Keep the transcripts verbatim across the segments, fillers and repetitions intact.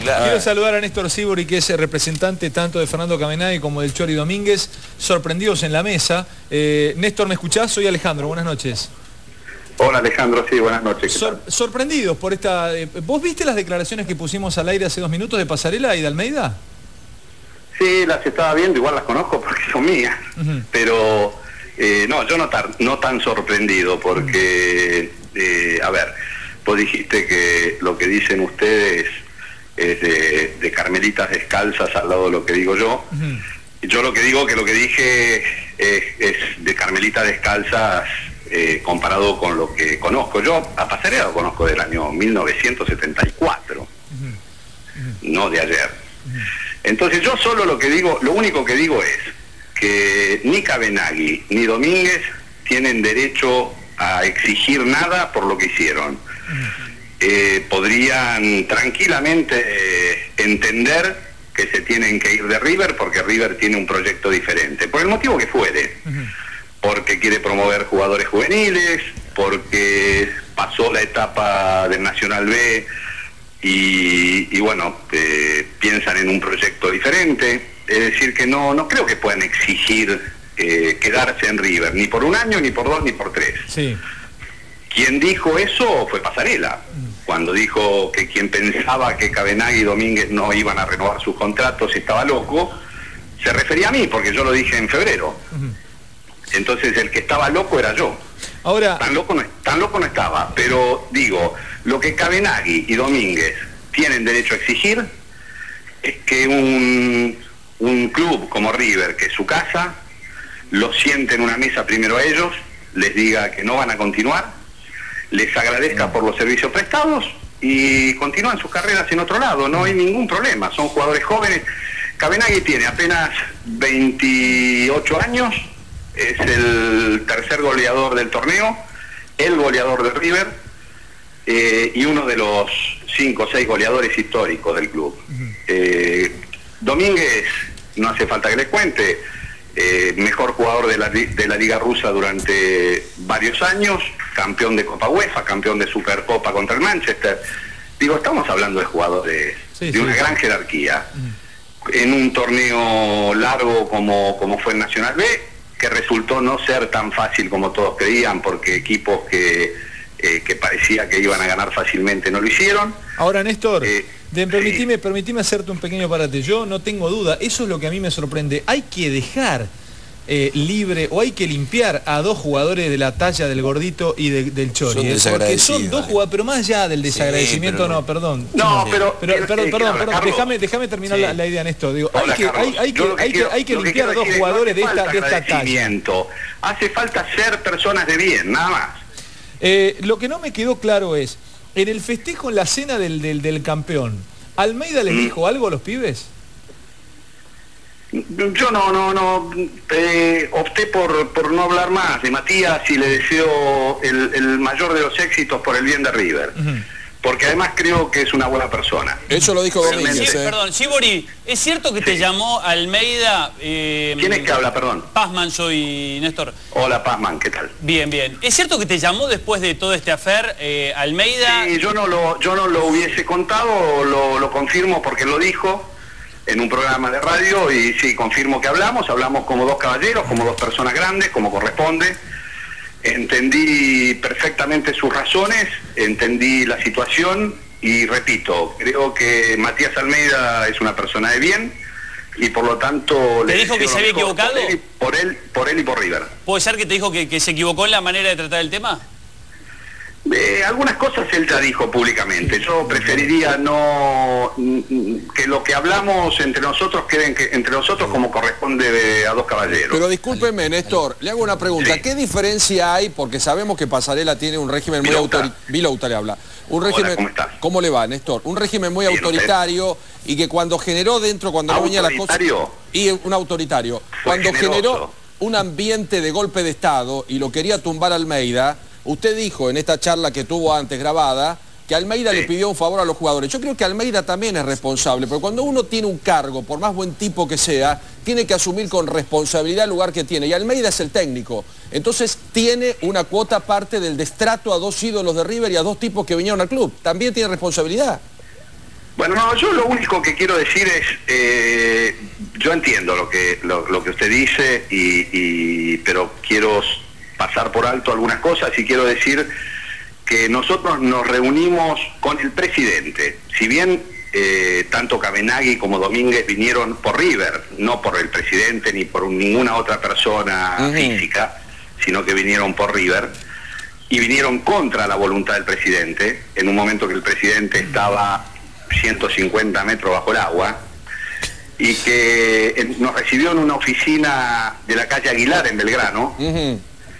claro. Quiero saludar a Néstor Sibori, que es el representante tanto de Fernando Cabenagui como del Chori Domínguez, sorprendidos en la mesa. Eh, Néstor, ¿me escuchás? Soy Alejandro, buenas noches. Hola Alejandro, sí, buenas noches. Sor sorprendidos por esta... Eh, ¿Vos viste las declaraciones que pusimos al aire hace dos minutos de Pasarela y de Almeida? Sí, las estaba viendo, igual las conozco porque son mías, uh-huh. pero eh, no, yo no, tar, no tan sorprendido porque, uh-huh. eh, a ver, vos dijiste que lo que dicen ustedes es de, de carmelitas descalzas al lado de lo que digo yo. Uh-huh. Yo lo que digo que lo que dije es, es de carmelitas descalzas eh, comparado con lo que conozco. Yo a Pasarela lo conozco del año mil novecientos setenta y cuatro, uh-huh. Uh-huh. no de ayer. Uh-huh. Entonces yo solo lo que digo, lo único que digo es que ni Cabenagui ni Domínguez tienen derecho a exigir nada por lo que hicieron. Uh-huh. Eh, podrían tranquilamente eh, entender que se tienen que ir de River porque River tiene un proyecto diferente, por el motivo que fuere, uh-huh. porque quiere promover jugadores juveniles, porque pasó la etapa del Nacional B y, y bueno, eh, piensan en un proyecto diferente. Es decir, que no, no creo que puedan exigir eh, quedarse en River, ni por un año, ni por dos, ni por tres. Sí. Quien dijo eso fue Pasarela, cuando dijo que quien pensaba que Cabenagui y Domínguez no iban a renovar sus contratos estaba loco, se refería a mí, porque yo lo dije en febrero. Uh-huh. Entonces el que estaba loco era yo. Ahora... Tan loco no, tan loco no estaba, pero digo, lo que Cabenagui y Domínguez tienen derecho a exigir es que un, un club como River, que es su casa, los siente en una mesa primero a ellos, les diga que no van a continuar, les agradezca por los servicios prestados y continúan sus carreras en otro lado, no hay ningún problema, son jugadores jóvenes. Cabenagui tiene apenas veintiocho años, es el tercer goleador del torneo, el goleador de River eh, y uno de los cinco o seis goleadores históricos del club. Uh-huh. eh, Domínguez, no hace falta que les cuente, eh, mejor jugador de la, de la Liga Rusa durante varios años, campeón de Copa UEFA, campeón de Supercopa contra el Manchester. Digo, estamos hablando de jugadores sí, de sí, una sí. gran jerarquía, uh-huh. en un torneo largo como, como fue el Nacional B, que resultó no ser tan fácil como todos creían, porque equipos que, eh, que parecía que iban a ganar fácilmente no lo hicieron. Ahora, Néstor, eh, de, permitime, sí. permitime hacerte un pequeño parate. Yo no tengo duda, eso es lo que a mí me sorprende. Hay que dejar eh, libre o hay que limpiar a dos jugadores de la talla del Gordito y de, del Chori. Son eh, porque son dos jugadores, pero más allá del desagradecimiento, sí, pero... no, perdón. No, no, pero... pero, pero perdón, eh, perdón, Carlos, perdón, déjame, déjame terminar sí. la, la idea, Néstor. Digo, Hola, hay, que, Carlos, hay, hay, que, que hay, quiero, que, hay que limpiar a dos decir, jugadores no de esta, de esta talla. Hace falta ser personas de bien, nada más. Eh, lo que no me quedó claro es, en el festejo, en la cena del, del, del campeón, ¿Almeida les mm. dijo algo a los pibes? Yo no, no, no, eh, opté por, por no hablar más de Matías y le deseo el, el mayor de los éxitos por el bien de River. Uh-huh. Porque además creo que es una buena persona. Eso lo dijo Domínguez. Sí, eh. Perdón, Sibori, ¿es cierto que sí. te llamó Almeida? Eh, ¿Quién es que habla, perdón? Pazman, soy Néstor. Hola, Pazman, ¿qué tal? Bien, bien. ¿Es cierto que te llamó después de todo este affair eh, Almeida? Sí, yo no lo, yo no lo hubiese contado, lo, lo confirmo porque lo dijo en un programa de radio y sí, confirmo que hablamos, hablamos como dos caballeros, como dos personas grandes, como corresponde. Entendí perfectamente sus razones, entendí la situación y repito, creo que Matías Almeida es una persona de bien y por lo tanto... ¿Te dijo que se había equivocado? Por él, por él, por él y por River. ¿Puede ser que te dijo que, que se equivocó en la manera de tratar el tema? Eh, algunas cosas él ya dijo públicamente. Yo preferiría no que lo que hablamos entre nosotros quede que, entre nosotros como corresponde de, a dos caballeros. Pero discúlpeme, Néstor, le hago una pregunta. Sí. ¿Qué diferencia hay? Porque sabemos que Pasarela tiene un régimen muy autoritario. Vilouta le habla. Un régimen, Hola, ¿cómo estás? ¿Cómo le va, Néstor? Un régimen muy Bien, autoritario usted. Y que cuando generó dentro, cuando no venían las cosas... Y un autoritario. Cuando generoso. generó un ambiente de golpe de Estado y lo quería tumbar a Almeida... Usted dijo en esta charla que tuvo antes grabada que Almeida sí. le pidió un favor a los jugadores. Yo creo que Almeida también es responsable, porque cuando uno tiene un cargo, por más buen tipo que sea, tiene que asumir con responsabilidad el lugar que tiene. Y Almeida es el técnico. Entonces tiene una cuota parte del destrato a dos ídolos de River y a dos tipos que vinieron al club. También tiene responsabilidad. Bueno, no, yo lo único que quiero decir es, eh, yo entiendo lo que lo, lo que usted dice, y, y, pero quiero pasar por alto algunas cosas y quiero decir que nosotros nos reunimos con el presidente. Si bien eh, tanto Cabenagui como Domínguez vinieron por River, no por el presidente ni por ninguna otra persona uh-huh. física, sino que vinieron por River, y vinieron contra la voluntad del presidente, en un momento que el presidente estaba ciento cincuenta metros bajo el agua, y que nos recibió en una oficina de la calle Aguilar en Belgrano, uh-huh.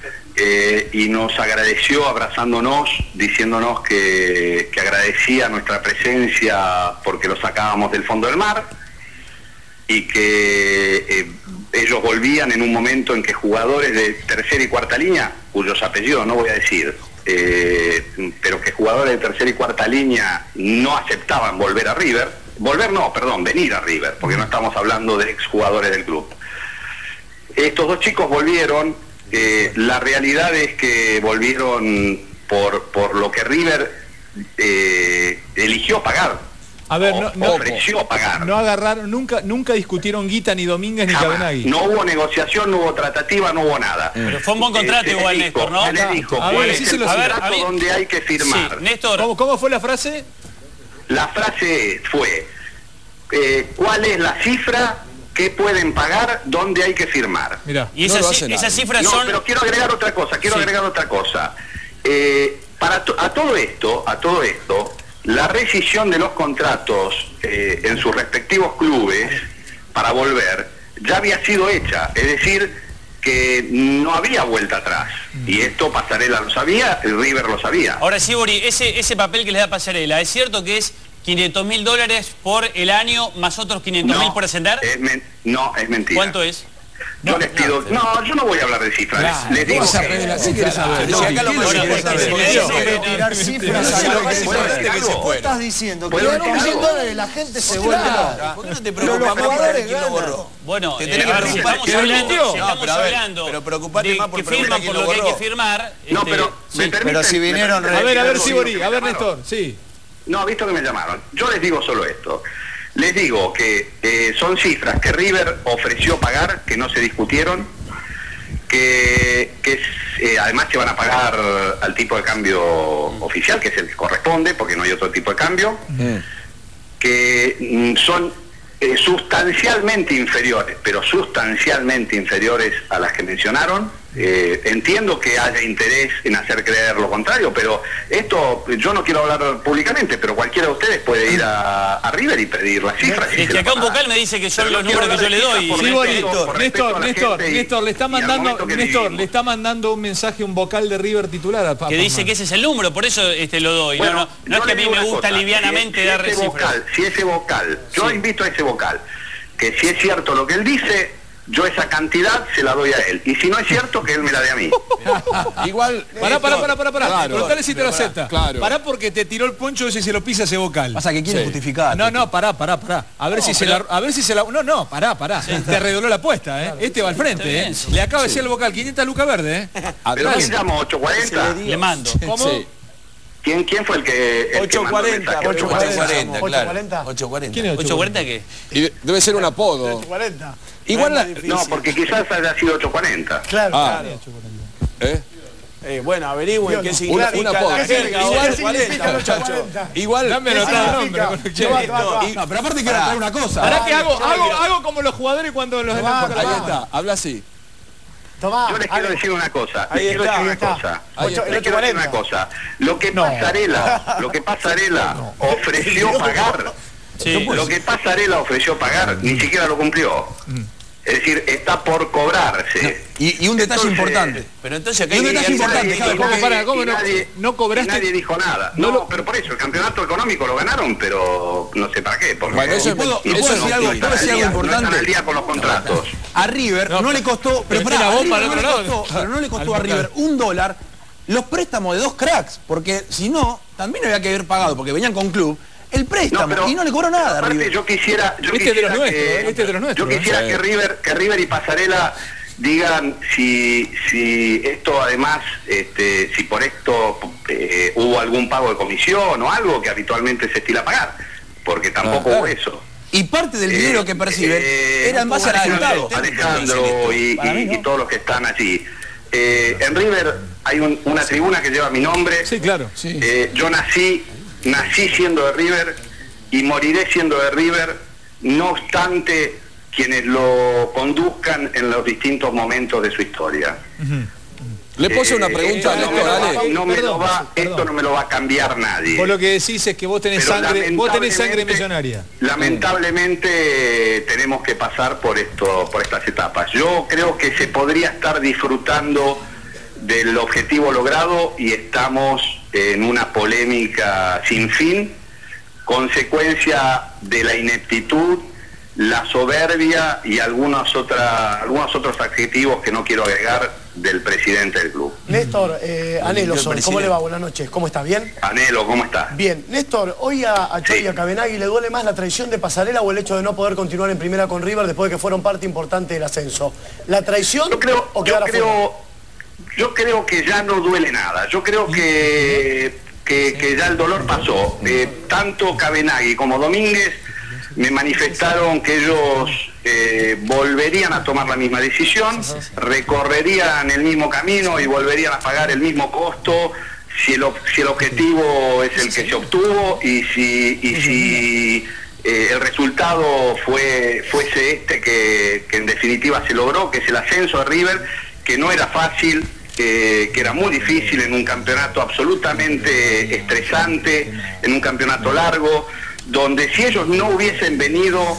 eh, y nos agradeció abrazándonos, diciéndonos que, que agradecía nuestra presencia porque lo sacábamos del fondo del mar, y que eh, ellos volvían en un momento en que jugadores de tercera y cuarta línea, cuyos apellidos no voy a decir, eh, pero que jugadores de tercera y cuarta línea no aceptaban volver a River, volver no, perdón, venir a River, porque no estamos hablando de exjugadores del club. Estos dos chicos volvieron, eh, la realidad es que volvieron por, por lo que River eh, eligió pagar. A ver, no, no, ofreció pagar. No agarraron, nunca, nunca discutieron Guita ni Domínguez ni Cabenagui. No hubo negociación, no hubo tratativa, no hubo nada. Pero fue un buen contrato eh, igual, dijo, Néstor, ¿no? Se le dijo, a ¿cuál ver, es sí el se lo contrato a ver, donde hay que firmar? Sí, Néstor. ¿Cómo, ¿Cómo fue la frase? La frase fue, eh, ¿cuál es la cifra que pueden pagar, dónde hay que firmar? Mirá, y esas, no esas cifras no, son... pero quiero agregar otra cosa, quiero sí. agregar otra cosa. Eh, para to a todo esto, a todo esto, la rescisión de los contratos eh, en sus respectivos clubes para volver ya había sido hecha, es decir, que no había vuelta atrás. Y esto Pasarela lo sabía, el River lo sabía. Ahora sí, Bori, ese, ese papel que le da Pasarela, ¿es cierto que es quinientos mil dólares por el año más otros quinientos mil no, por ascender? Es no, es mentira. ¿Cuánto es? Yo no, les pido... No, no, yo no voy a hablar de cifras. Claro, les digo que... ¿Sí quieres saber? No, acá lo más importante es tirar cifras. Vos estás diciendo que quinientos mil dólares la gente se vuelve loca. ¿Por qué no te preocupas más por quién lo borró? Bueno, te tenés que preocupar estamos hablando, estamos hablando pero preocupate más por que firman por lo que hay que firmar. No, pero... Pero si vinieron... A ver, a ver, sí, Bori, a ver, Néstor, sí. No, visto que me llamaron. Yo les digo solo esto. Les digo que eh, son cifras que River ofreció pagar, que no se discutieron, que, que eh, además se van a pagar al tipo de cambio oficial, que es el que corresponde, porque no hay otro tipo de cambio, mm. que mm, son eh, sustancialmente inferiores, pero sustancialmente inferiores a las que mencionaron. Eh, entiendo que haya interés en hacer creer lo contrario, pero esto, yo no quiero hablar públicamente, pero cualquiera de ustedes puede ir a, a River y pedir las cifras. Es que acá un vocal me dice que son los números que yo le doy. Sí, Néstor, Néstor, Néstor, Néstor, le está mandando, Néstor, le está mandando un mensaje, un vocal de River titular a Papa. Que dice que ese es el número, por eso este lo doy. Bueno, no, no, no es que a mí me gusta cosa, livianamente si, dar si cifras. Si ese vocal, yo sí. invito a ese vocal, que si es cierto lo que él dice, yo esa cantidad se la doy a él. Y si no es cierto, que él me la dé a mí. Igual... Pará, pará, pará, pará, pará. Claro, Preguntale si te lo acepta. Claro. Pará porque te tiró el poncho ese y se lo pisa ese vocal. Pasa que quiere sí. justificar. No, no, pará, pará, pará. A ver no, si pero... se la... A ver si se la... No, no, pará, pará. Sí. Te redobló la apuesta, ¿eh? Claro, este va al frente, ¿eh? Bien, Le acaba de decir el vocal, quinientas lucas verde, ¿eh? ¿Pero quién llamo? ¿ocho cuarenta? Le, le mando. ¿Cómo? Sí. ¿Quién, ¿Quién fue el que... El ocho cuarenta, que ocho cuarenta, claro. ocho cuarenta. ¿Quién es ocho cuarenta qué? Y debe ser un apodo. ocho cuarenta. Igual la... No, porque quizás haya sido ocho cuarenta. Claro, ah. claro. ¿Eh? Eh, bueno, averigüen qué significa una, una la jerga. Igual, muchachos. Igual, dame el nombre. No, pero aparte quiero traer una cosa. Ahora que hago, hago, hago como los jugadores cuando los... Ahí está, habla así. Tomá, yo les quiero decir una cosa. Ahí les quiero está, decir una está. cosa. Ocho, les quiero decir una cosa. Lo que Pasarela, lo que Pasarela no. ofreció pagar, sí. lo que Pasarela ofreció pagar, ni siquiera lo cumplió. Mm. Es decir, está por cobrarse. No. Y, y un detalle entonces, importante. Pero entonces acá hay un detalle importante. Nadie, ¿Cómo, para, ¿cómo no, nadie, no cobraste? Nadie dijo nada. No, no, pero por eso, el campeonato económico lo ganaron, pero no sé para qué. Porque bueno, eso, ¿puedo, ¿puedo decir no, algo, ¿puedo decir algo importante? No están al día con los contratos. A River no, no le costó, pero, pero, pará, bomba no le costó, pero no le costó a River un dólar los préstamos de dos cracks, porque si no, también había que haber pagado, porque venían con club. El préstamo, no, pero, y no le cobró nada. Aparte, yo quisiera, yo este quisiera de los nuestros, que, este de los nuestros, yo quisiera ¿eh? que River, que River y Pasarela digan si, si esto además, este, si por esto eh, hubo algún pago de comisión o algo que habitualmente se estila pagar, porque tampoco tampoco claro. hubo eso. Y parte del dinero eh, que perciben eh, era en base a resultados. Alejandro y, y, y todos los que están allí. Eh, en River hay un, una tribuna que lleva mi nombre. Sí, claro. Sí. Eh, yo nací, nací siendo de River y moriré siendo de River, no obstante quienes lo conduzcan en los distintos momentos de su historia. Uh-huh. Le puse una pregunta, eh, Néstor, dale. No me lo va, esto no me lo va a cambiar nadie. Vos lo que decís es que vos tenés Pero sangre, vos tenés sangre millonaria. Lamentablemente tenemos que pasar por esto, por estas etapas. Yo creo que se podría estar disfrutando del objetivo logrado y estamos en una polémica sin fin, consecuencia de la ineptitud, la soberbia y algunos, otra, algunos otros adjetivos que no quiero agregar del presidente del club. Néstor, eh, Anhelo, ¿cómo le va? Buenas noches, ¿cómo está? ¿Bien? Anhelo, ¿cómo está? Bien. Néstor, hoy a, a Choi sí. y a Cabenagui le duele más la traición de Pasarela o el hecho de no poder continuar en primera con River después de que fueron parte importante del ascenso. ¿La traición yo creo, o quedar afuera? Creo, yo creo que ya no duele nada. Yo creo que, que, que ya el dolor pasó. Eh, tanto Cabenagui como Domínguez me manifestaron que ellos eh, volverían a tomar la misma decisión, recorrerían el mismo camino y volverían a pagar el mismo costo si el, si el objetivo es el que se obtuvo y si, y si eh, el resultado fue fuese este que, que en definitiva se logró, que es el ascenso de River, que no era fácil, eh, que era muy difícil en un campeonato absolutamente estresante, en un campeonato largo, donde si ellos no hubiesen venido,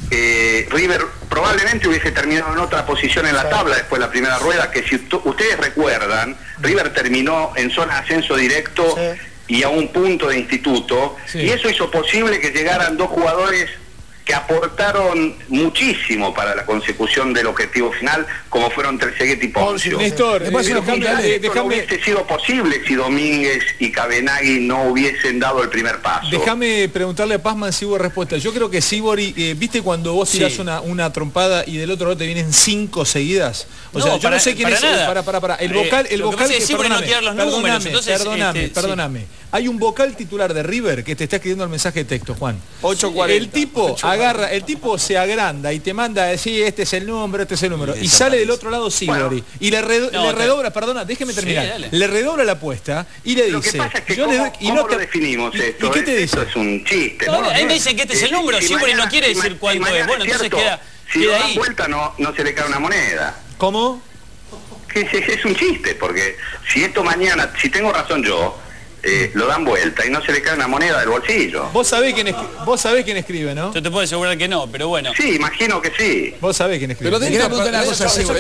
eh, River probablemente hubiese terminado en otra posición en la tabla después de la primera rueda, que si ustedes recuerdan, River terminó en zona de ascenso directo sí. y a un punto de instituto, sí. y eso hizo posible que llegaran dos jugadores que aportaron muchísimo para la consecución del objetivo final, como fueron Trezeguet y Poncio. Néstor, Después, eh, déjame, déjame, no hubiese sido posible si Domínguez y Cabenagui no hubiesen dado el primer paso. Déjame preguntarle a Pazman si hubo respuesta. Yo creo que Sívori, eh, ¿viste cuando vos tirás sí. una, una trompada y del otro lado te vienen cinco seguidas? O no, sea, yo para, no sé quién para es... Nada. Para, para, para. El vocal... El eh, vocal que, que Sívori no tira los números, perdóname, entonces, perdóname, este, perdóname. Sí. Hay un vocal titular de River que te está escribiendo el mensaje de texto, Juan. ocho cuarenta. El tipo agarra, el tipo se agranda y te manda a decir este es el número, este es el número. Y sale del otro lado Sívori. Bueno, y le, redo no, le redobla, te... perdona, déjeme terminar. Sí, le redobla la apuesta y le dice... Lo que pasa es que yo ¿cómo, le, y ¿cómo no te, lo definimos y, esto? ¿Y qué te dice? Esto es un chiste. No, no, ahí no, me dicen que este es el número, si Sívori mañana, no quiere si decir si cuánto es. Bueno, entonces cierto, queda, si queda lo ahí. dan vuelta no, no se le cae una moneda. ¿Cómo? Que es, es un chiste, porque si esto mañana, si tengo razón yo, eh, lo dan vuelta y no se le cae una moneda del bolsillo. Vos sabés quién, vos sabés quién escribe, ¿no? Yo te puedo asegurar que no, pero bueno. Sí, imagino que sí. Vos sabés quién escribe. Pero te quería preguntar una cosa, Sívori.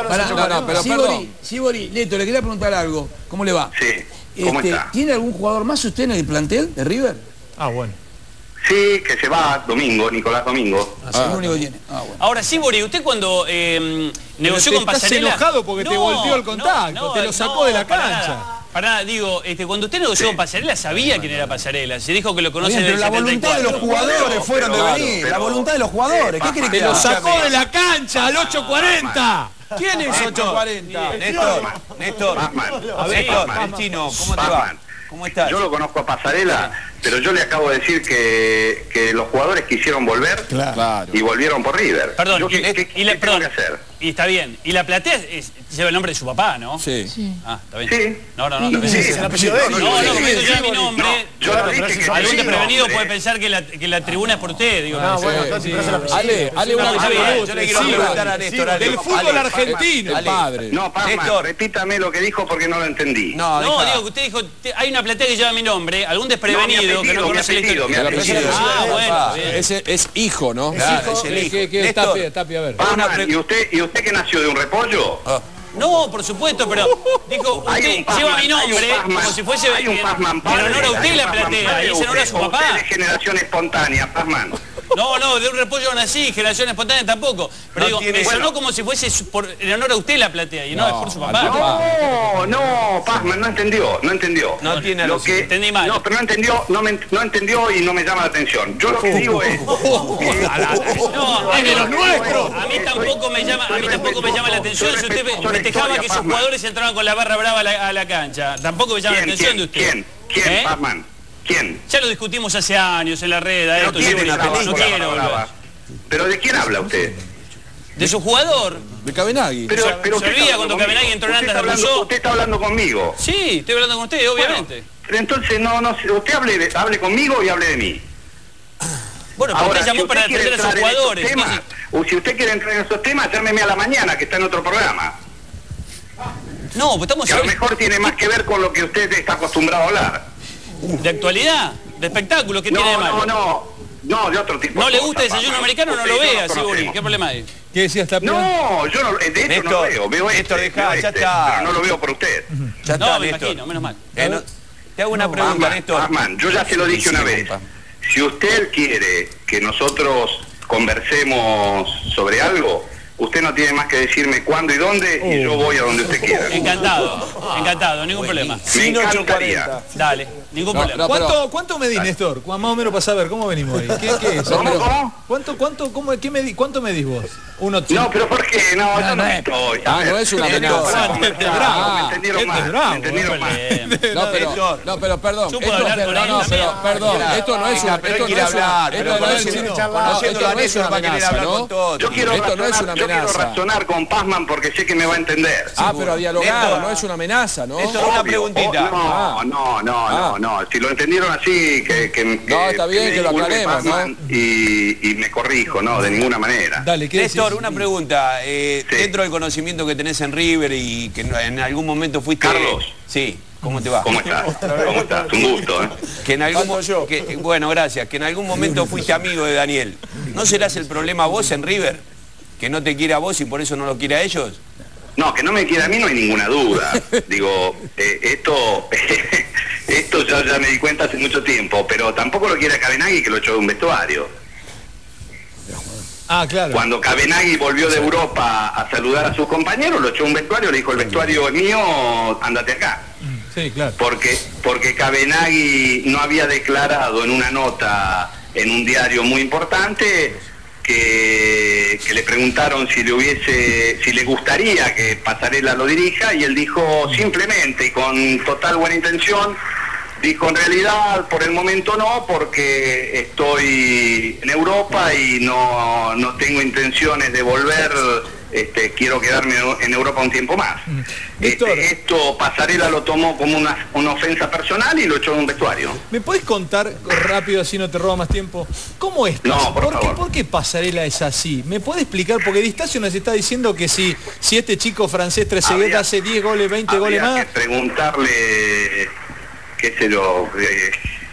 Sívori, Sívori, Neto, le quería preguntar algo. ¿Cómo le va? Sí, ¿cómo este, está? ¿Tiene algún jugador más usted en el plantel de River? Ah, bueno. Sí, que se va Domingo, Nicolás Domingo. Ah, es lo único que tiene. Ah, bueno. Ahora, Sívori, usted cuando eh, negoció con Pasarela... Estás enojado porque no, te volteó el contacto, no, no, te lo sacó no, de la para cancha. Nada. Para nada, digo, este, cuando usted negoció sí. con Pasarela, sabía quién era Pasarela. Se dijo que lo conoce Bien, desde pero la el setenta y cuatro. voluntad de los jugadores Pero, fueron pero, de venir. pero, la voluntad de los jugadores. ¿Qué quiere que Te lo sacó de la cancha al ocho cuarenta. ¿Quién es ocho cuarenta? Néstor, Néstor, a ver, el chino, ¿cómo te va? ¿Cómo estás? Yo lo conozco a Pasarela, pero yo le acabo de decir que, que los jugadores quisieron volver claro. y volvieron por River. Perdón, yo, y, ¿qué, qué, y la, qué perdón, tengo que hacer? Y está bien. Y la platea es, lleva el nombre de su papá, ¿no? Sí. sí. Ah, está bien. Sí. No, no, no. Sí, no, sí, sí, el apellido de él. no, no, no, no, eso ya mi nombre. No, yo no dije que algún sí, desprevenido no, puede pensar que la, que la tribuna es por usted. Digo, Ah, no, bueno, sí, Tati, sí. pero es el apellido. Ale, Ale, una No, cosa. Yo le quiero preguntar a Néstor. Del fútbol argentino. El padre. No, Pazman, repítame lo que dijo porque no lo entendí. No, no digo que usted dijo, hay una platea que lleva mi nombre, algún desprevenido que no conoce la historia. Ah, bueno. Ese es hijo, ¿no? Claro, es el hijo. ¿Qué, qué, Tapia, Tapia, a ver. Pazman, ¿y usted, ¿y usted que nació de un repollo? No, por supuesto, pero dijo, usted lleva mi nombre como si fuese en honor a usted la platea, y es en honor a su papá. Usted de generación espontánea, Pazman. No, no, de un repollo nací, generación espontánea tampoco. Pero no digo, me sonó como si fuese por, en honor a usted la platea y no, no es por su papá. No, no, Pazman, no entendió, no entendió. No tiene lo que entendí mal. No, pero no entendió, no, me, no entendió y no me llama la atención. Yo lo que digo es... No, es de los nuestros. A mí tampoco me llama, a mí tampoco me llama la atención si usted festejaba que sus jugadores entraban con la barra brava a la, a la cancha. Tampoco me llama la atención de usted. ¿Quién? ¿Quién, ¿Eh? Pazman? ¿Quién? Ya lo discutimos hace años en la red, a esto, ¿quién yo es la no película quiero brava? volver. ¿Pero de quién habla usted? De su jugador. De Cabenagui. Pero, Se- pero se usted olvida está cuando hablando Cabenagui conmigo. entró en Usted Andas está de hablando- Rousseau. Usted está hablando conmigo. Sí, estoy hablando con usted, obviamente. Bueno, pero entonces no, no, usted hable, de- hable conmigo y hable de mí. Bueno, pero Ahora, usted llamó si para usted quiere defender a sus entrar en esos jugadores. temas, o si usted quiere entrar en esos temas, llámeme a la mañana, que está en otro programa. No, pues estamos Que a lo hablando mejor tiene más que ver con lo que usted está acostumbrado a hablar. de actualidad, de espectáculo, ¿qué No, tiene de malo? no, no. No, de otro tipo ¿No de le cosas, gusta el desayuno Pablo. americano? No Usted lo y yo vea, nos Siguri. conocemos. ¿Qué problema hay? ¿Qué decías, Tapia? No, yo no, de hecho no Néstor, lo veo, veo este, Néstor, dejá, veo ya este, está. pero no lo veo por usted. Ya está, No, me Néstor. imagino, menos mal. Eh, no- te hago una pregunta, Pazman, Néstor. Pazman, yo ya se lo dije una vez. Si usted quiere que nosotros conversemos sobre algo, usted no tiene más que decirme cuándo y dónde y yo voy a donde usted quiera. Encantado, encantado, ningún problema. Me encantaría. Dale, ningún No, problema. no, pero- ¿Cuánto, ¿Cuánto medís, Néstor? Más o menos para saber cómo venimos ahí. ¿Qué, qué es? ¿Cómo, cómo? ¿Cuánto, cuánto, cómo, qué medí, ¿Cuánto medís vos? Uno, No, pero ¿por qué? No, yo no no es- estoy. Ah, no es una amenaza. Para Este es conversar, bravo. me entendieron Este es mal, bravo, me entendieron mal. No, pero, no, pero perdón. Yo puedo Esto, hablar con no, él no, pero también. perdón, esto no es una, Pero esto él no quiere es una, hablar, esto pero no es conociendo- una, conociendo no, esto a no es Néstor una va a querer amenaza, hablar ¿no? con todos. Yo quiero, Esto no es razonar, una yo quiero amenaza. razonar con Pazman porque sé que me va a entender. Ah, pero a dialogar, Néstor, no es una amenaza, ¿no? Néstor, una Obvio, preguntita. oh, no, Ah. no, no, Ah. no, no. Si lo entendieron así, que, que, que No, está bien me que lo disculpe aclaremos, ¿no? Pazman y, y me corrijo, no, de ninguna manera. Dale, ¿qué Néstor, decís? una pregunta. eh, Sí. Dentro del conocimiento que tenés en River y que en algún momento fuiste... Carlos. Sí, ¿cómo te va? ¿Cómo estás? ¿Cómo estás? Un gusto, ¿eh? Que en algún mo- que- bueno, gracias. Que en algún momento fuiste amigo de Daniel. ¿No serás el problema vos en River? Que no te quiere a vos y por eso no lo quiere a ellos. No, que no me quiera a mí no hay ninguna duda. Digo, eh, esto esto ya, ya me di cuenta hace mucho tiempo, pero tampoco lo quiere a Cabenagui que lo echó de un vestuario. Ah, claro. Cuando Cabenagui volvió de Europa a saludar a sus compañeros, lo echó de un vestuario, le dijo, el vestuario es mío, ándate acá. Sí, claro. Porque, porque Cabenagui no había declarado en una nota en un diario muy importante que, que le preguntaron si le hubiese, si le gustaría que Pasarela lo dirija, y él dijo simplemente y con total buena intención, dijo en realidad por el momento no, porque estoy en Europa y no, no tengo intenciones de volver, este, quiero quedarme en Europa un tiempo más. Víctor. Este, esto Pasarela lo tomó como una, una ofensa personal y lo echó de un vestuario. ¿Me podés contar rápido, así no te roba más tiempo? ¿Cómo es? No, por ¿Por qué, favor. ¿Por qué Pasarela es así? ¿Me puede explicar? Porque Distacio nos está diciendo que si, si este chico francés Trezeguet Habría- hace diez goles, veinte goles Habría más... que preguntarle, qué sé yo, eh,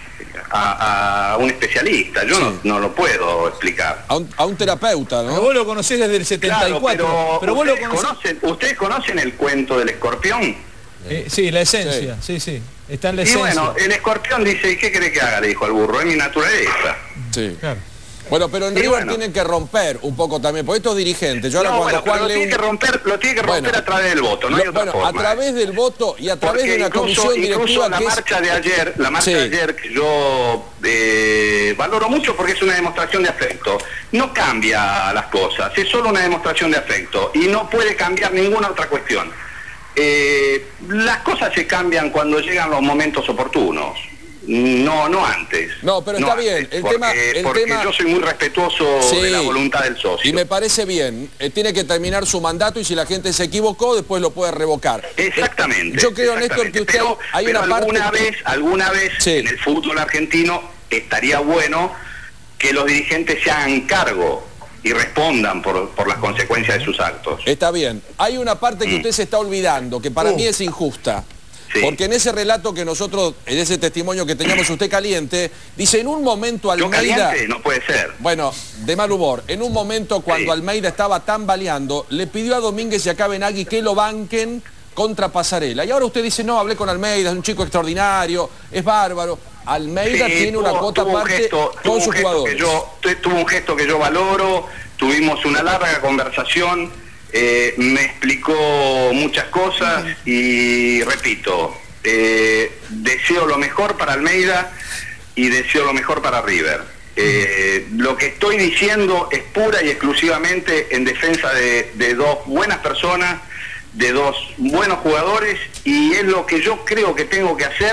a, a un especialista. Yo no, no lo puedo explicar. A un, a un terapeuta, Pero ¿no? vos lo conocés desde el setenta y cuatro. Claro, pero, vos lo ¿ustedes, conocés... conocen, ¿ustedes conocen el cuento del escorpión? Eh, sí, la esencia, sí, sí. Está en la Y esencia. bueno, el escorpión dice, ¿y qué querés que haga? Le dijo al burro, es mi naturaleza. Sí. Claro. Bueno, pero en Y River bueno. tienen que romper un poco también, porque estos dirigentes, yo ahora No, cuando bueno, pero Juan lo lee tiene un- que romper, lo tiene que romper Bueno, a través del voto, no hay lo- otra bueno, forma. a través del voto y a través Porque de una incluso, comisión incluso directiva la que es... marcha de ayer, la marcha Sí. de ayer que yo eh, valoro mucho porque es una demostración de afecto. No cambia las cosas, es solo una demostración de afecto y no puede cambiar ninguna otra cuestión. Eh, las cosas se cambian cuando llegan los momentos oportunos. No, no antes. No, pero está bien, antes, el porque, tema- el porque tema- yo soy muy respetuoso Sí. de la voluntad del socio. Y me parece bien, eh, tiene que terminar su mandato y si la gente se equivocó, después lo puede revocar. Exactamente. Eh, Yo creo, Néstor, que exactamente. usted pero, hay pero una parte... alguna vez, alguna vez Sí. en el fútbol argentino estaría bueno que los dirigentes se hagan cargo y respondan por, por las consecuencias de sus actos. Está bien. Hay una parte que usted se está olvidando, que para mí es injusta. Sí. Porque en ese relato que nosotros, en ese testimonio que teníamos usted caliente, dice en un momento Yo Almeida... caliente, no puede ser. Bueno, de mal humor. En un momento cuando Sí. Almeida estaba tambaleando, le pidió a Domínguez y a Cabenagui que lo banquen contra Pasarela. Y ahora usted dice, no, hablé con Almeida, es un chico extraordinario, es bárbaro. Almeida Sí, tiene una tuvo- cuota tuvo un aparte gesto- tuvo con un sus gesto jugadores. que yo, tu- tuvo un gesto que yo valoro, tuvimos una larga conversación, eh, me explicó muchas cosas y repito, eh, deseo lo mejor para Almeida y deseo lo mejor para River. Eh, lo que estoy diciendo es pura y exclusivamente en defensa de, de dos buenas personas, de dos buenos jugadores, y es lo que yo creo que tengo que hacer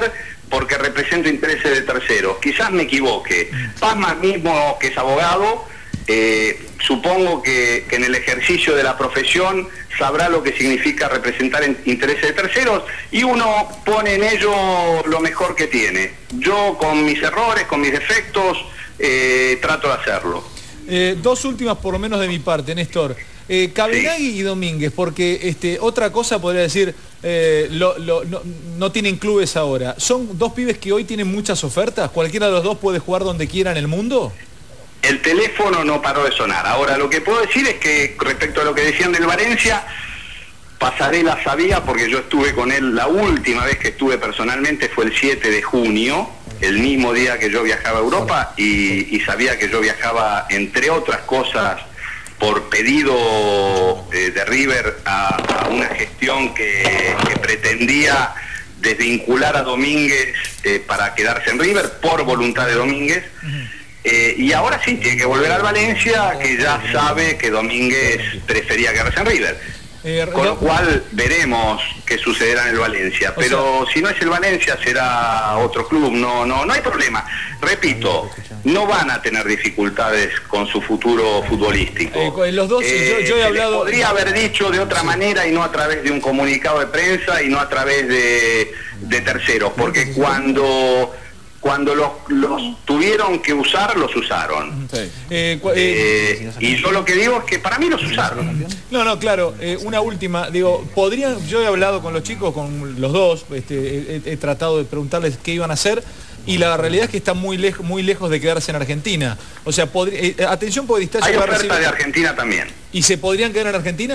porque represento intereses de terceros. Quizás me equivoque. Pazman mismo, que es abogado, eh, supongo que, que en el ejercicio de la profesión sabrá lo que significa representar intereses de terceros y uno pone en ello lo mejor que tiene. Yo con mis errores, con mis defectos, eh, trato de hacerlo. Eh, dos últimas por lo menos de mi parte, Néstor. Eh, Cabenagui sí. y Domínguez, porque este, otra cosa podría decir, eh, lo, lo, no, no tienen clubes ahora. ¿Son dos pibes que hoy tienen muchas ofertas? ¿Cualquiera de los dos puede jugar donde quiera en el mundo? El teléfono no paró de sonar. Ahora, lo que puedo decir es que respecto a lo que decían del Valencia, Pasarela sabía, porque yo estuve con él, la última vez que estuve personalmente fue el siete de junio, el mismo día que yo viajaba a Europa, y, y sabía que yo viajaba, entre otras cosas, por pedido eh, de River a, a una gestión que, que pretendía desvincular a Domínguez eh, para quedarse en River, por voluntad de Domínguez. Eh, y ahora sí, tiene que volver al Valencia, que ya sabe que Domínguez prefería quedarse en River. Eh, Con lo cual veremos qué sucederá en el Valencia. Pero si no es el Valencia, será otro club. No, no, no hay problema. Repito, no van a tener dificultades con su futuro futbolístico. Eh, los dos, eh, yo, yo he hablado... podría haber dicho de otra manera y no a través de un comunicado de prensa y no a través de, de terceros. Porque cuando... Cuando los, los tuvieron que usar, los usaron. Sí. Eh, eh, eh, y yo lo que digo es que para mí los usaron. No, no, claro. Eh, una última. Digo, podrían. Yo he hablado con los chicos, con los dos. Este, he, he tratado de preguntarles qué iban a hacer. Y la realidad es que están muy lejos, muy lejos de quedarse en Argentina. O sea, podría, eh, atención, porque Di Stasio hay oferta recibir... de Argentina también. ¿Y se podrían quedar en Argentina?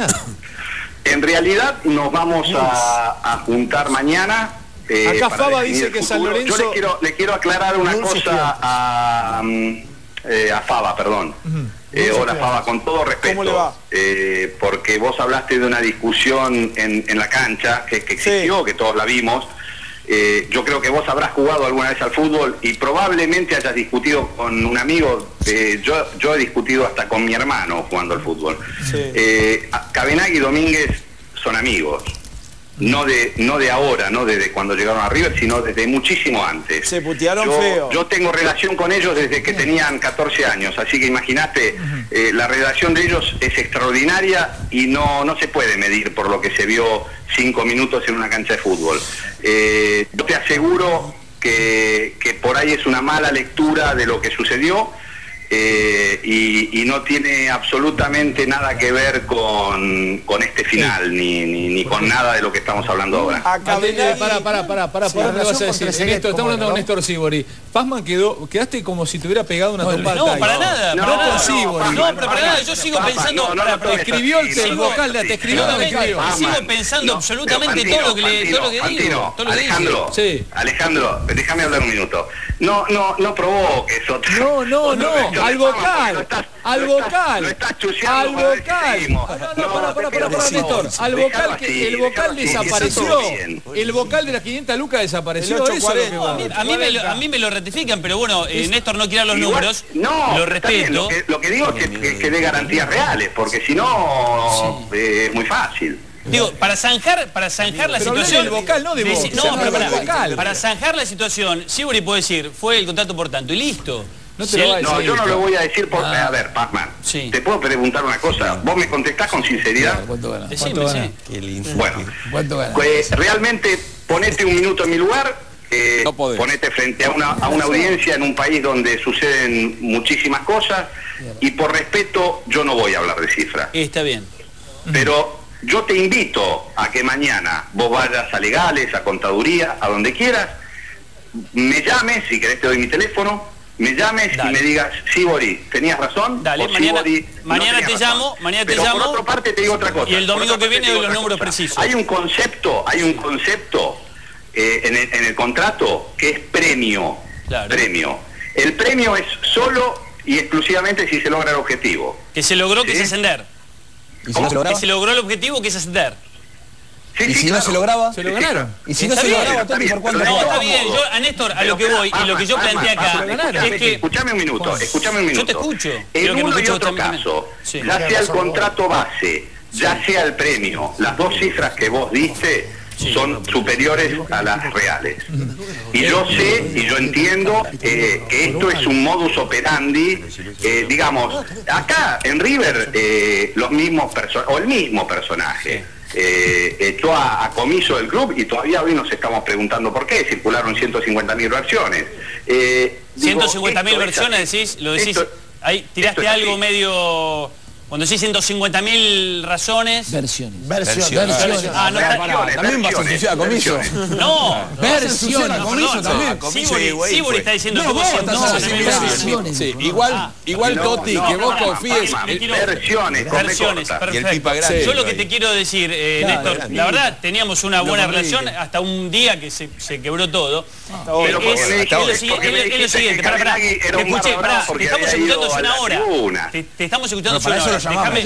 En realidad nos vamos a, a juntar mañana. Eh, Acá Faba dice que San Lorenzo... Yo le quiero, le quiero aclarar una Dulce cosa a, eh, a Faba, perdón. Uh-huh. eh, hola Faba, con todo respeto. ¿Cómo le va? Eh, porque vos hablaste de una discusión en, en la cancha que, que existió, sí. que todos la vimos. Eh, yo creo que vos habrás jugado alguna vez al fútbol y probablemente hayas discutido con un amigo. Eh, yo, yo he discutido hasta con mi hermano jugando al fútbol. Sí. Eh, Cabenagui y Domínguez son amigos. No de no de ahora, no desde cuando llegaron a River, sino desde muchísimo antes. Se putearon yo, feo. Yo tengo relación con ellos desde que tenían catorce años, así que imagínate, eh, la relación de ellos es extraordinaria y no, no se puede medir por lo que se vio cinco minutos en una cancha de fútbol. Eh, yo te aseguro que, que por ahí es una mala lectura de lo que sucedió. Eh, y, y no tiene absolutamente nada que ver con, con este final, ni, ni, ni con nada de lo que estamos hablando ahora. Para, para, para, para, para, sí, ¿qué vas a decir? Néstor, estamos hablando con Néstor Sívori. Pazman quedó, quedaste como si te hubiera pegado una trompa al No, para nada, no, no, con no, Sívori. No, pero para nada, yo sigo pensando, te escribió el vocal, te escribió el escribió. Sigo pensando absolutamente todo lo que le todo lo que digo. Alejandro, Alejandro, déjame hablar un minuto. No, no, no provoques otra. No, no, no. Al vocal, estás, al vocal, lo estás al vocal. No, no, para, para, para, para, Néstor. Al vocal, que el vocal desapareció. El vocal de las quinientas lucas desapareció. Eso a mí me lo, a mí me lo ratifican, pero bueno, eh, Néstor no quiere los números. No, lo respeto. Lo que, lo que digo es que, que, que dé garantías reales, porque si no eh, es muy fácil. Digo, para zanjar, para zanjar la pero situación... del vocal, no de vos. De, no, pero para, vocal. Para zanjar la situación, Sívori puede decir, fue el contrato por tanto, y listo. No, te si lo él, no yo no lo voy a decir por... Ah. A ver, Pazman, sí. te puedo preguntar una cosa. ¿Vos me contestás con sinceridad? ¿Cuánto ganas? Decime, ¿Cuánto ganas? Qué lindo. Bueno, ¿cuánto ganas? Pues, realmente, ponete un minuto en mi lugar, eh, no ponete frente a una, a una audiencia en un país donde suceden muchísimas cosas, y por respeto, yo no voy a hablar de cifras. Está bien. Pero... yo te invito a que mañana vos vayas a legales, a contaduría, a donde quieras, me llames, si querés te doy mi teléfono, me llames Dale. y me digas, Sívori, ¿tenías razón? Dale, o mañana, Sívori, mañana no te razón. llamo, mañana te Pero llamo. Por otra parte te digo otra cosa. Y el domingo que viene doy los números cosa. precisos. Hay un concepto, hay un concepto eh, en, el, en el contrato que es premio. Claro. Premio. El premio es solo y exclusivamente si se logra el objetivo. Que se logró ¿Sí? que es ascender. ¿Y si no se lograba? Que se logró el objetivo, que es ascender. Sí, ¿Y sí, si claro. no se lograba? Se lo ganaron. ¿Y si no se bien, lograba, Tony, por cuánto? No, está bien. Yo, a Néstor, a lo que voy y lo que yo planteé acá es que... Escuchame un minuto, escuchame un minuto. Yo te escucho. En uno y otro caso, ya sea el contrato base, ya sea el premio, las dos cifras que vos diste, sí, son superiores a las reales. Y yo sé y yo entiendo eh, que esto es un modus operandi, eh, digamos, acá en River eh, los mismos personajes, o el mismo personaje, eh, echó a, a comiso del club y todavía hoy nos estamos preguntando por qué, circularon ciento cincuenta mil versiones. Eh, ciento cincuenta mil versiones, decís, lo decís, esto, ahí tiraste algo medio... Cuando decís ciento cincuenta mil razones... Versiones. Versiones. Versiones. Versiones. Ah, no está... También vas a asociar a comiso. No. Versiones. A comiso también. Sibori está diciendo que vos versiones. Sí, igual, igual Toti, que vos confíes... Versiones, versiones, perfecto. Yo lo que te quiero decir, eh, Néstor, la verdad teníamos una buena relación hasta un día que se, se quebró todo. Pero es lo siguiente, pará, pará, te escuché, pará, te estamos escuchando hace una hora. Te estamos escuchando hace una hora. Déjame,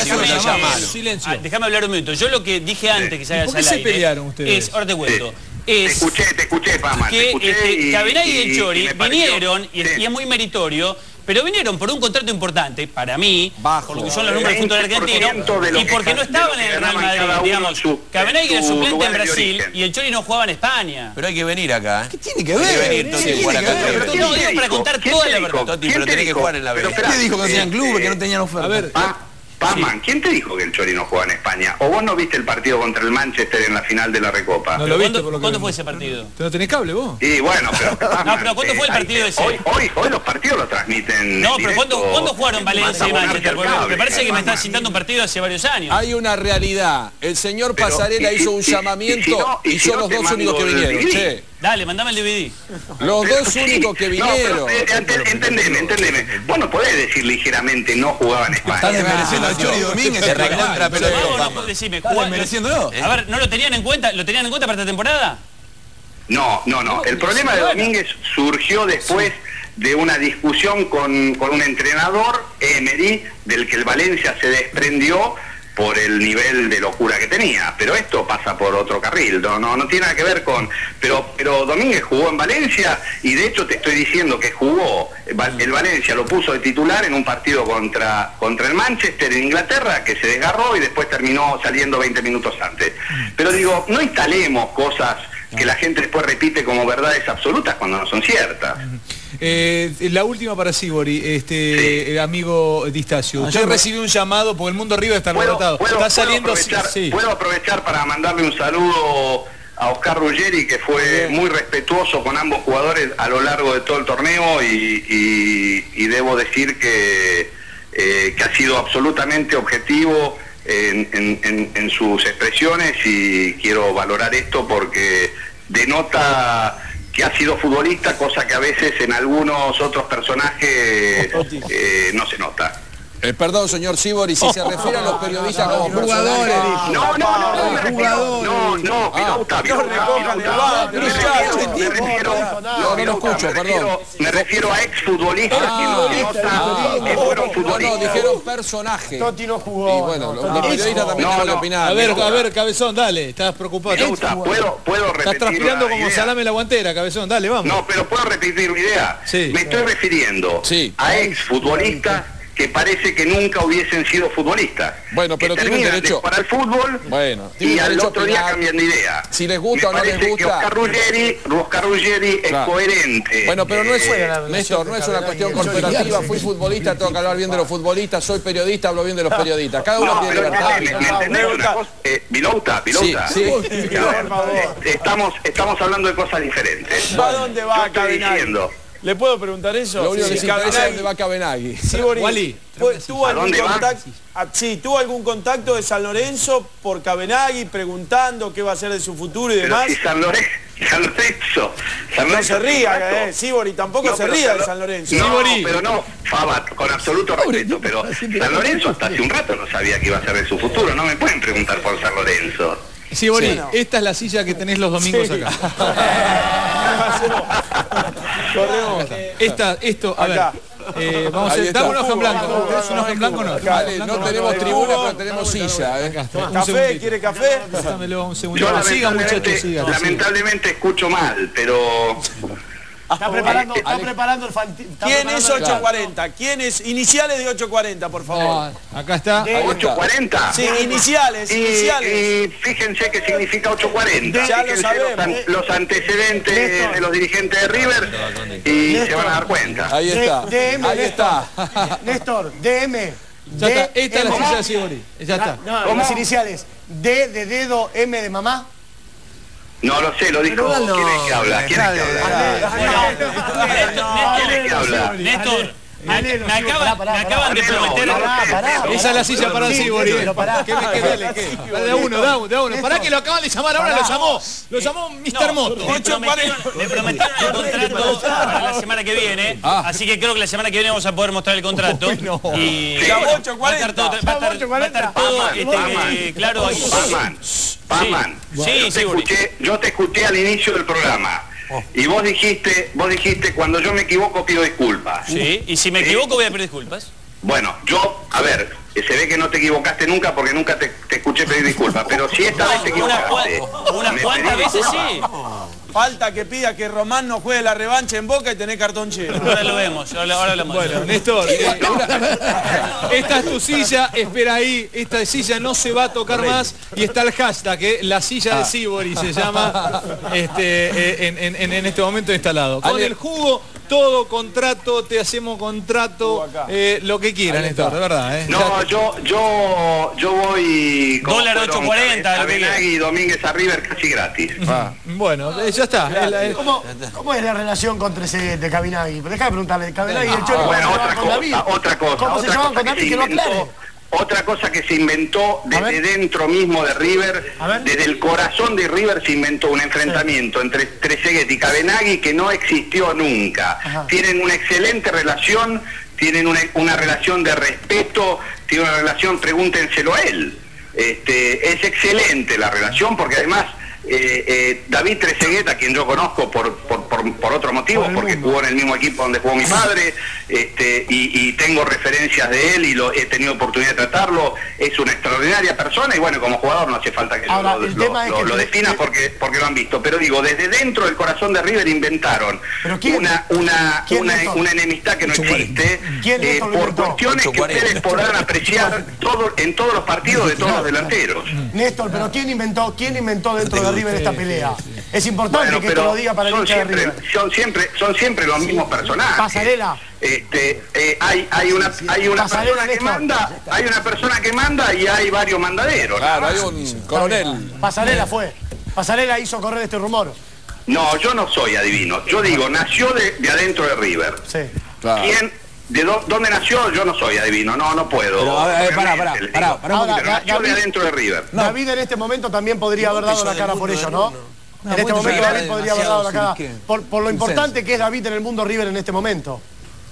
Silencio. déjame hablar un minuto. Yo lo que dije antes que salgas ¿Por qué al se aire pelearon ustedes? es, ahora te cuento, Te es escuché, te escuché, Pama, te que escuché este, y- Cabenagui y y- el Chori y me pareció- vinieron, y, sí. y es muy meritorio, pero vinieron por un contrato importante, para mí, Bajo. por lo que son los números del fútbol argentino, veinte por ciento de lo y que porque no de lo estaban que en el Real ganaban cada Madrid, uno digamos. en su- Cabenagui era en su suplente en lugar de Brasil origen. y el Chori no jugaba en España. Pero hay que venir acá, ¿eh? ¿Qué tiene que Hay que ver? venir, Toti, ¿Qué jugar tiene que acá. ver? Pero No, ¿quién te digo para dijo? contar ¿Quién toda te la dijo? verdad. Toti, ¿Quién pero te tenés que dijo? jugar en la B. Pero ¿Qué esperá, dijo que no tenían eh, club, que eh, no tenían oferta? A ver, Pa- Pazman, ¿quién te dijo que el Chori no juega en España? ¿O vos no viste el partido contra el Manchester en la final de la Recopa? No lo viste, ¿Cuándo, por lo que ¿cuándo vemos. fue ese partido? ¿Te no tenés cable vos? Y bueno, pero... No, pero ¿cuándo fue el partido ese? Hoy, hoy, hoy los partidos los transmiten No, en pero ¿cuándo, directo. ¿cuándo jugaron Valencia y Vas a Manchester? ponerte Porque el me cable, parece que me estás Pazman. citando un partido hace varios años. Hay una realidad. El señor Pero, Pasarela y si- hizo un y- y si llamamiento no- y, y si son no los te dos únicos que mando el vinieron. D V D. Che, Dale, mandame el D V D. los Pero dos sí. únicos que No, vinieron. pero, eh, ent- entendeme, entendeme. Vos no podés decir ligeramente no jugaba en España. Estás desmereciendo al Chori Domínguez. Se recontra No, pelotó, no, Pama. decime. Estás ¿cuál- desmereciéndolo. A ver, ¿no lo tenían en cuenta? ¿Lo tenían en cuenta para esta temporada? No, no, no. El problema de Domínguez surgió después de una discusión con, con un entrenador, Emery, del que el Valencia se desprendió por el nivel de locura que tenía. Pero esto pasa por otro carril, no, no, no tiene nada que ver con... Pero, pero Domínguez jugó en Valencia y de hecho te estoy diciendo que jugó, el Valencia lo puso de titular en un partido contra, contra el Manchester en Inglaterra, que se desgarró y después terminó saliendo veinte minutos antes. Pero digo, no instalemos cosas que la gente después repite como verdades absolutas cuando no son ciertas. Eh, la última para Sibori, este Sí. eh, amigo Distacio. Usted Ayer re- recibió un llamado porque el mundo arriba está ¿Puedo, alborotado. puedo- Está puedo saliendo... aprovechar, sí. puedo aprovechar para mandarle un saludo a Oscar Ruggeri, que fue muy respetuoso con ambos jugadores a lo largo de todo el torneo y, y- y debo decir que, eh, que ha sido absolutamente objetivo en, en- en- en sus expresiones y quiero valorar esto porque denota que ha sido futbolista, cosa que a veces en algunos otros personajes eh, no se nota. Eh, perdón, señor Sibori, si se refiere a los periodistas como Jugadores. No, no, no, no, me refiero, Jugadores. no, no, Pilauta, Pilauta, Pilauta, me refiero, me refiero, No, no lo escucho, me perdón. refiero, me refiero a exfutbolistas que no se nota que fueron No, no, futbolistas. dijeron personaje. Toti no jugó. Y bueno, los, no, los periodistas también No, tienen que no. opinar. A ver, Pilauta. a ver, Cabezón, dale. Estás preocupado. Pilauta, ¿puedo, puedo Estás repetir transpirando la como idea? salame en la guantera, Cabezón. Dale, vamos. No, pero puedo repetir mi idea. Sí. Me estoy refiriendo Sí. a exfutbolistas que parece que nunca hubiesen sido futbolistas. Bueno, pero que tienen terminan derecho- de jugar al fútbol Bueno, y tienen al derecho a otro día opinar. cambian de idea. Si les gusta Me o no les parece gusta. que Oscar Ruggeri, Oscar Ruggeri es Claro. coherente. Bueno, pero no es, Eh, Néstor, no es una cuestión corporativa. Fui futbolista, tengo que hablar bien de los futbolistas. Soy periodista, hablo bien de los periodistas. Cada uno No, tiene pero libertad. entendeme, ¿me entendés una cosa? Eh, Vilauta, Vilauta. Sí, sí. Estamos, estamos hablando de cosas diferentes. ¿Va dónde va Yo estoy Cabenagui? diciendo, ¿Le puedo preguntar eso? Lo único que Sí, les interesa es Cabenagui- dónde va Cabenagui. Sibori, Wally, ¿fue- ¿tuvo ¿a algún dónde va? contacto? ah, Sí, ¿tuvo algún contacto de San Lorenzo por Cabenagui preguntando qué va a hacer de su futuro y pero demás? si San Lorenzo, San Lorenzo, San No Lorenzo se hace un ría, rato- eh, Sibori, tampoco No, se pero ría San de Lo- San Lorenzo. No, Sibori. pero no, Faba, con absoluto respeto, pero San Lorenzo hasta hace un rato no sabía qué iba a ser de su futuro. No me pueden preguntar por San Lorenzo. Sibori, Sí. esta es la silla que tenés los domingos Sí. acá. Corremos. Esta, esto, a Acá. ver. Eh, vamos a Ahí hacer, está. dame un ojo en blanco. ¿Tenés un ojo en blanco o no? Vale, no tenemos tribuna, no. pero tenemos silla. ¿eh? Acá está. Un ¿Café? segundito. ¿Quiere café? Dámelo un Yo segundito. Siga, muchachos, lamentablemente, siga. lamentablemente escucho mal, pero Está preparando, está preparando el fanti... ¿Quién es ocho cuarenta? ¿Quién es? Iniciales de ocho cuarenta, por favor. No, acá está. ¿ocho cuarenta? Sí, iniciales, y, iniciales. Y fíjense qué significa ocho cuarenta. Ya fíjense lo sabemos. Los, an los antecedentes Néstor. de los dirigentes de River y Néstor. se van a dar cuenta. Ahí está. D M, Ahí Néstor. está. Néstor, D M. Ya D está. Esta es la silla de Sibori. Ya está. No, no, las iniciales. D de dedo, M de mamá. No lo sé, lo dijo. No, ¿Quién es que habla? ¿Quién es que habla? ¿Quién es que habla? Néstor, me, me acaban, me acaban de prometer... Esa es la silla para Sibori. ¿Qué me quedé? ¿Qué? De uno, de uno, de uno. Pará que lo acaban de llamar ahora, lo llamó. Lo llamó mister Moto. Me prometieron, me prometieron el contrato para la semana que viene, así que creo que la semana que viene vamos a poder mostrar el contrato. Y ocho cuarenta. Va a estar todo claro ahí. Pazman, Pazman, sí, sí, yo, te yo te escuché al inicio del programa y vos dijiste, vos dijiste cuando yo me equivoco pido disculpas. Sí, y si me equivoco voy a pedir disculpas. Bueno, yo, a ver, se ve que no te equivocaste nunca porque nunca te, te escuché pedir disculpas, pero si esta vez te equivocaste... Unas cuantas veces sí. Falta que pida que Román no juegue la revancha en Boca y tenés cartón lleno. Ahora lo vemos, ahora, ahora lo Bueno, Néstor, eh, esta es tu silla, espera ahí, esta silla no se va a tocar más y está el hashtag, eh, la silla de Sibori se llama este, eh, en, en, en este momento instalado. Con el jugo, todo contrato, te hacemos contrato, eh, lo que quieran, Néstor, de verdad. Eh. No, yo, yo, yo voy... Dólar ocho cuarenta. Cabenagui y Domínguez a River casi gratis. Ah, bueno, eh, ya está. El, el... ¿Cómo, ¿Cómo es la relación con Trezeguet de Cabenagui? Deja de preguntarle, Cabenagui y el Chori, bueno, ¿cómo se otra llaman con David? cosa, otra cosa. ¿Cómo otra se llaman cosa con David? Que lo aclare. Otra cosa que se inventó desde dentro mismo de River, desde el corazón de River se inventó un enfrentamiento sí. entre Trezeguet y Cabenagui que no existió nunca. Ajá. Tienen una excelente relación, tienen una, una relación de respeto, tienen una relación, pregúntenselo a él. Este, es excelente la relación porque además eh, eh, David Trezeguet, a quien yo conozco por, por, por, por otro motivo, por porque jugó en el mismo equipo donde jugó mi padre, este, y, y tengo referencias de él y lo, he tenido oportunidad de tratarlo, es una extraordinaria persona y bueno, como jugador no hace falta que Ahora, lo, lo, lo, que lo definas porque, porque lo han visto, pero digo, desde dentro del corazón de River inventaron una, una, una, una enemistad que no existe eh, por cuestiones que ustedes podrán apreciar todo, en todos los partidos de todos los delanteros. Néstor, pero ¿quién inventó, quién inventó dentro de River esta pelea? Es importante bueno, que esto lo diga para el hincha de River. Son siempre, son siempre los mismos personajes. Pasarela. Este, eh, hay, hay una, hay una persona que manda, hay una persona que manda y hay varios mandaderos. Claro, hay un coronel. Pasarela fue. Pasarela hizo correr este rumor. No, yo no soy adivino. Yo digo, nació de, de adentro de River. Sí. Claro. ¿Quién? ¿De do, dónde nació? Yo no soy adivino, no, no puedo. Pero, a ver, pará, pará, pará, pará un poquito. Nació David, de adentro de River. No. David en este momento también podría haber dado la cara por ello, ¿no? En este momento David podría haber dado la cara. Por, por lo importante que es David en el mundo River en este momento.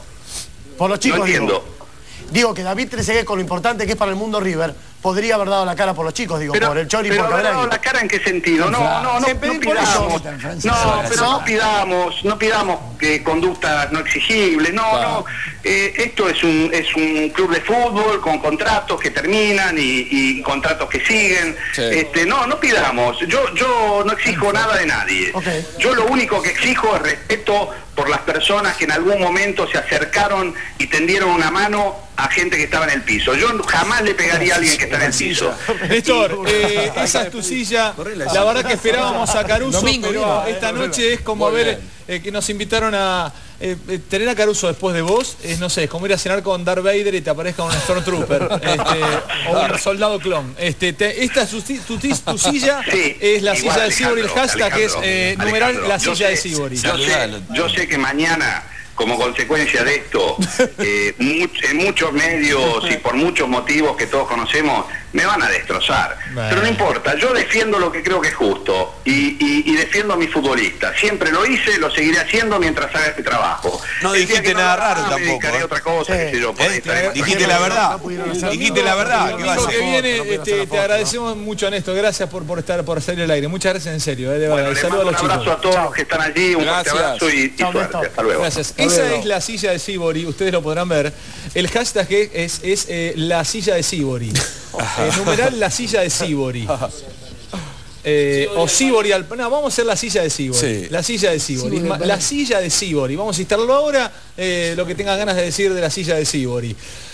Por los chicos, no entiendo. Digo. Digo que David Trezeguet, con lo importante que es para el mundo River, podría haber dado la cara por los chicos, digo, pero, por el Chori y por Cabenagui. ¿Pero haber dado la cara en qué sentido? No, no, no, no, no pidamos, no, pero no pidamos, no pidamos que conductas no exigibles, no, claro. no. Eh, esto es un, es un club de fútbol con contratos que terminan y, y contratos que siguen. Sí. Este, no, no pidamos. Yo, yo no exijo nada de nadie. Okay. Yo lo único que exijo es respeto por las personas que en algún momento se acercaron y tendieron una mano a gente que estaba en el piso. Yo jamás le pegaría a alguien que está en el piso. Néstor, eh, esa es tu silla. La verdad que esperábamos a Caruso, pero esta noche es como ver eh, que nos invitaron a eh, tener a Caruso después de vos. Es, no sé, es como ir a cenar con Darth Vader y te aparezca un Stormtrooper este, o un soldado clon. Este, te, esta tu, tu, tu silla sí, es la silla de Sibori, el hashtag que es eh, numeral la silla sé, de Sibori. Yo sé, yo sé que mañana, como consecuencia de esto, eh, much, en muchos medios y por muchos motivos que todos conocemos, me van a destrozar. Bueno. Pero no importa, yo defiendo lo que creo que es justo y, y, y defiendo a mis futbolistas. Siempre lo hice, lo seguiré haciendo mientras haga este trabajo. No dijiste nada no, raro me tampoco. ¿eh? Otra cosa, sí. que yo, ¿Eh? ¿Eh? Dijiste la verdad. Dijiste la verdad. El domingo que viene no este, te agradecemos mucho, Néstor. Gracias por, por estar por salir al aire. Muchas gracias en serio. Eh, de bueno, saludos a los chicos. Un abrazo a todos los que están allí. Un fuerte abrazo y, y Chao, suerte. Hasta luego. Gracias. Esa es la silla de Sibori, ustedes lo podrán ver. El hashtag es, es eh, la silla de Sibori. Eh, numeral la silla de Sibori. Eh, o Sibori al... No, vamos a hacer la silla de Sibori. Sí. La silla de Sibori. La silla de Sibori. Vamos a instalarlo ahora, eh, lo que tengan ganas de decir de la silla de Sibori.